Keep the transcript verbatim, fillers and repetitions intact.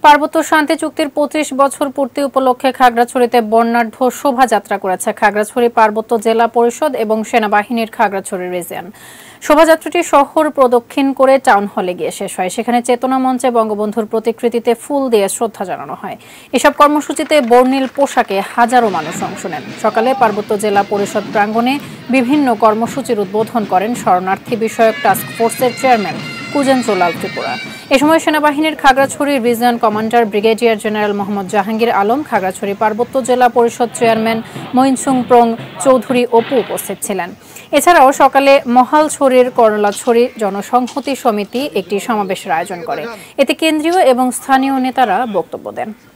পার্বত্য শান্তি চুক্তির পঁচিশ বছর পূর্তি উপলক্ষে খাগড়াছড়িতে বর্ণাঢ্য শোভাযাত্রা করেছে খাগড়াছড়ি পার্বত্য জেলা পরিষদ এবং সেনাবাহিনীর খাগড়াছড়ি রিজিয়ন। শোভাযাত্রাটি শহর প্রদক্ষিণ করে টাউন হলে গিয়ে শেষ হয়। সেখানে চেতনা মঞ্চে বঙ্গবন্ধুর প্রতিকৃতিতে ফুল দিয়ে শ্রদ্ধা জানানো হয়। এসব কর্মসূচিতে বর্ণিল পোশাকে হাজারো মানুষ অংশ নেন। সকালে পার্বত্য জেলা পরিষদ প্রাঙ্গণে বিভিন্ন কর্মসূচির উদ্বোধন করেন শরণার্থী বিষয়ক টাস্ক ফোর্সের চেয়ারম্যান কুজেন্দ্রলাল ত্রিপুরা। এ সময় সেনাবাহিনীর Khagrachhari region commander brigadier general Mohammad Jahangir Alam, Khagrachhari পার্বত্য জেলা পরিষদ চেয়ারম্যান মইনসুং প্রং চৌধুরী অপু উপস্থিত ছিলেন। এছাড়াও সকালে মহালছড়ির করলাছড়ি জনসংহতি সমিতি একটি সমাবেশের আয়োজন করে। এতে কেন্দ্রীয় এবং স্থানীয় নেতারা বক্তব্য দেন।